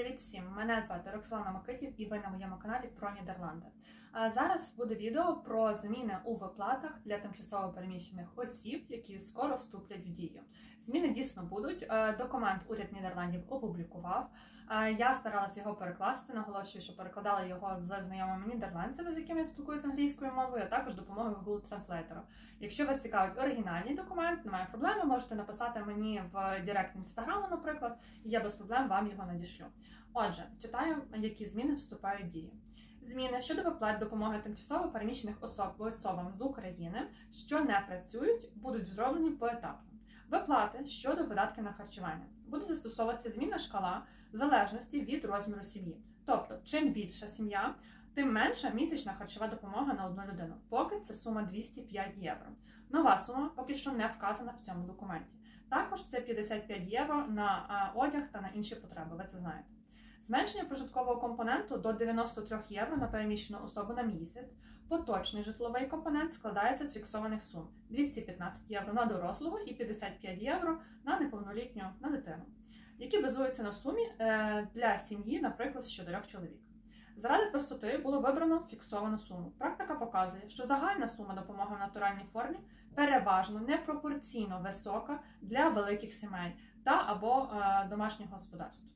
Привіт всім! Мене звати Роксолана Микитів і ви на моєму каналі про Нідерланди. Зараз буде відео про зміни у виплатах для тимчасово переміщених осіб, які скоро вступлять в дію. Зміни дійсно будуть. Документ уряд Нідерландів опублікував. Я старалася його перекласти, наголошую, що перекладала його з знайомими нідерландцями, з якими я спілкуюся англійською мовою, а також допомогою Google Translator. Якщо вас цікавить оригінальний документ, немає проблеми, можете написати мені в Директ Інстаграму, наприклад, і я без проблем вам його надішлю. Отже, читаю, які зміни вступають в дію. Зміни щодо виплат допомоги тимчасово переміщених особам з України, що не працюють, будуть зроблені поетапно. Виплати щодо видатків на харчування. Буде застосовуватися змінна шкала в залежності від розміру сім'ї. Тобто, чим більша сім'я, тим менша місячна харчова допомога на одну людину. Поки це сума 205 євро. Нова сума поки що не вказана в цьому документі. Також це 55 євро на одяг та на інші потреби, ви це знаєте. Зменшення прожиткового компоненту до 93 євро на переміщену особу на місяць. Поточний житловий компонент складається з фіксованих сум – 215 євро на дорослого і 55 євро на неповнолітню, на дитину, які базуються на сумі для сім'ї, наприклад, з 4 чоловік. Заради простоти було вибрано фіксовану суму. Практика показує, що загальна сума допомоги в натуральній формі переважно непропорційно висока для великих сімей та або домашніх господарств.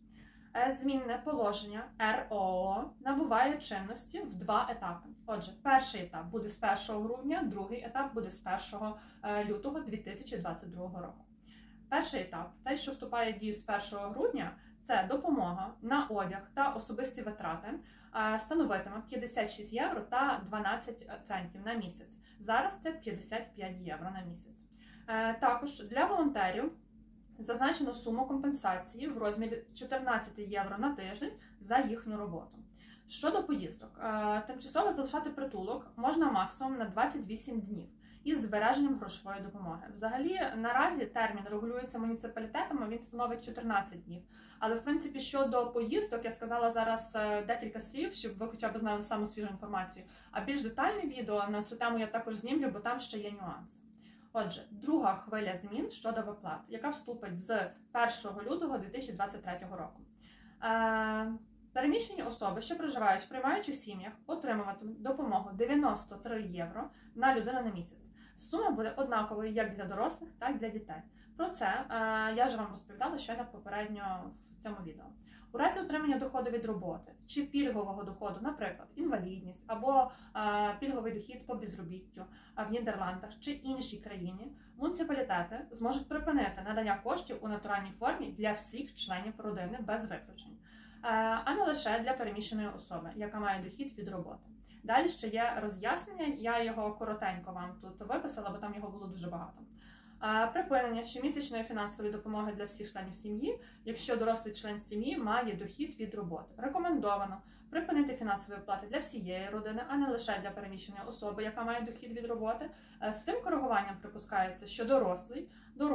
Змінне положення РОО набуває чинності в два етапи. Отже, перший етап буде з 1 грудня, другий етап буде з 1 лютого 2022 року. Перший етап, той, що вступає в дію з 1 грудня, це допомога на одяг та особисті витрати, становитиме 56 євро та 12 центів на місяць. Зараз це 55 євро на місяць. Також для волонтерів зазначено суму компенсації в розмірі 14 євро на тиждень за їхню роботу. Щодо поїздок, тимчасово залишати притулок можна максимум на 28 днів із збереженням грошової допомоги. Взагалі, наразі термін регулюється муніципалітетами, він становить 14 днів. Але, в принципі, щодо поїздок, я сказала зараз декілька слів, щоб ви хоча б знали саму свіжу інформацію. А більш детальне відео на цю тему я також знімлю, бо там ще є нюанси. Отже, друга хвиля змін щодо виплат, яка вступить з 1 лютого 2023 року. Переміщені особи, що проживають в приймаючих сім'ях, отримуватимуть допомогу 93 євро на людину на місяць. Сума буде однаковою як для дорослих, так і для дітей. Про це я вже вам розповідала щойно попередньо в цьому відео. У разі отримання доходу від роботи чи пільгового доходу, наприклад, інвалідність або пільговий дохід по безробіттю в Нідерландах чи іншій країні, муніципалітети зможуть припинити надання коштів у натуральній формі для всіх членів родини без виключень, а не лише для переміщеної особи, яка має дохід від роботи. Далі ще є роз'яснення, я його коротенько вам тут виписала, бо там його було дуже багато. Припинення щомісячної фінансової допомоги для всіх членів сім'ї, якщо дорослий член сім'ї має дохід від роботи. Рекомендовано припинити фінансові виплати для всієї родини, а не лише для переміщеної особи, яка має дохід від роботи. З цим коригуванням припускається, що дорослий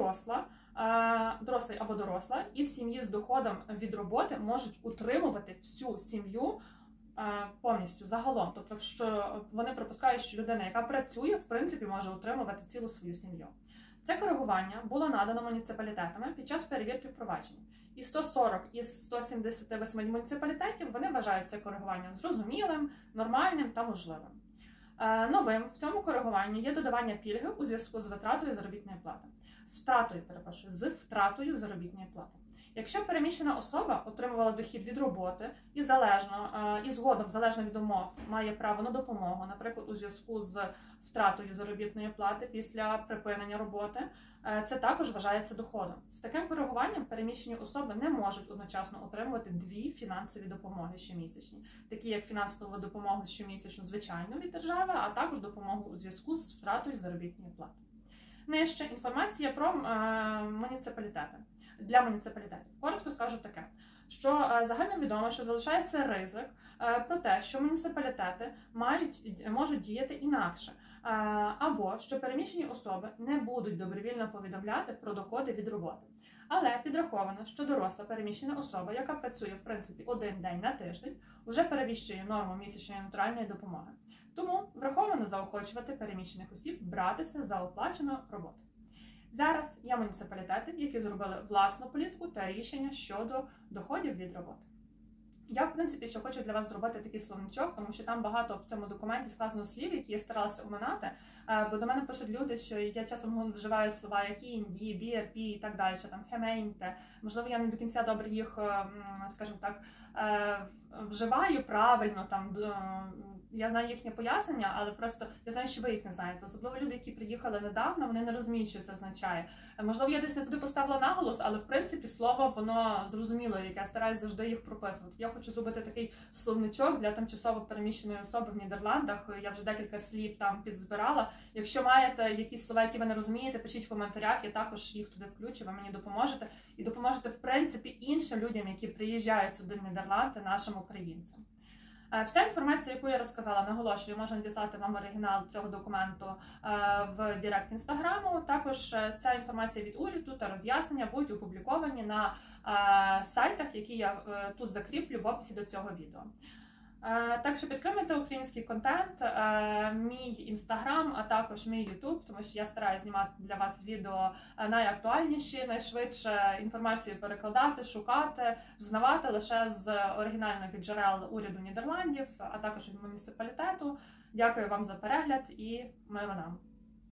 або доросла із сім'ї з доходом від роботи можуть утримувати всю сім'ю повністю, загалом. Тобто, що вони припускають, що людина, яка працює, в принципі, може утримувати цілу свою сім'ю. Це коригування було надано муніципалітетами під час перевірки впровадження. І 140 із 178 муніципалітетів вони вважають це коригування зрозумілим, нормальним та можливим. Новим в цьому коригуванні є додавання пільги у зв'язку з втратою заробітної плати. З втратою заробітної плати. Якщо переміщена особа отримувала дохід від роботи і згодом, залежно від умов, має право на допомогу, наприклад, у зв'язку з втратою заробітної плати після припинення роботи, це також вважається доходом. З таким коригуванням переміщені особи не можуть одночасно отримувати дві фінансові допомоги щомісячні, такі як фінансову допомогу щомісячну звичайну від держави, а також допомогу у зв'язку з втратою заробітної плати. Нижче інформація про муніципалітети. Для муніципалітетів. Коротко скажу таке, що загальновідомо, що залишається ризик про те, що муніципалітети можуть діяти інакше, або що переміщені особи не будуть добровільно повідомляти про доходи від роботи. Але підраховано, що доросла переміщена особа, яка працює, в принципі, один день на тиждень, вже перевищує норму місячної натуральної допомоги. Тому враховано заохочувати переміщених осіб братися за оплачену роботу. Зараз є муніципалітети, які зробили власну політику та рішення щодо доходів від роботи. Я, в принципі, ще хочу для вас зробити такий словничок, тому що там багато в цьому документі сказано слів, які я старалася оминати, бо до мене пишуть люди, що я часом вживаю слова, як інді, бірпі і так далі, там хемейнте. Можливо, я не до кінця добре їх, скажімо так, вживаю правильно, там, я знаю їхнє пояснення, але просто я знаю, що ви їх не знаєте. Особливо люди, які приїхали недавно, вони не розуміють, що це означає. Можливо, я десь не туди поставила наголос, але в принципі слово, воно зрозуміло, яке я стараюсь завжди їх прописувати. Я хочу зробити такий словничок для тимчасово переміщеної особи в Нідерландах. Я вже декілька слів там підзбирала. Якщо маєте якісь слова, які ви не розумієте, пишіть в коментарях, я також їх туди включу, ви мені допоможете. І допоможете, в принципі, іншим людям, які приїжджають сюди в Нідерланди, нашим українцям. Вся інформація, яку я розказала, наголошую, можна надіслати вам оригінал цього документу в Директ Інстаграму. Також ця інформація від уряду та роз'яснення будуть опубліковані на сайтах, які я тут закріплю в описі до цього відео. Так що підтримуйте український контент, мій інстаграм, а також мій ютуб, тому що я стараюся знімати для вас відео найактуальніші, найшвидше інформацію перекладати, шукати, взнавати лише з оригінальних джерел уряду Нідерландів, а також від муніципалітету. Дякую вам за перегляд і миру нам!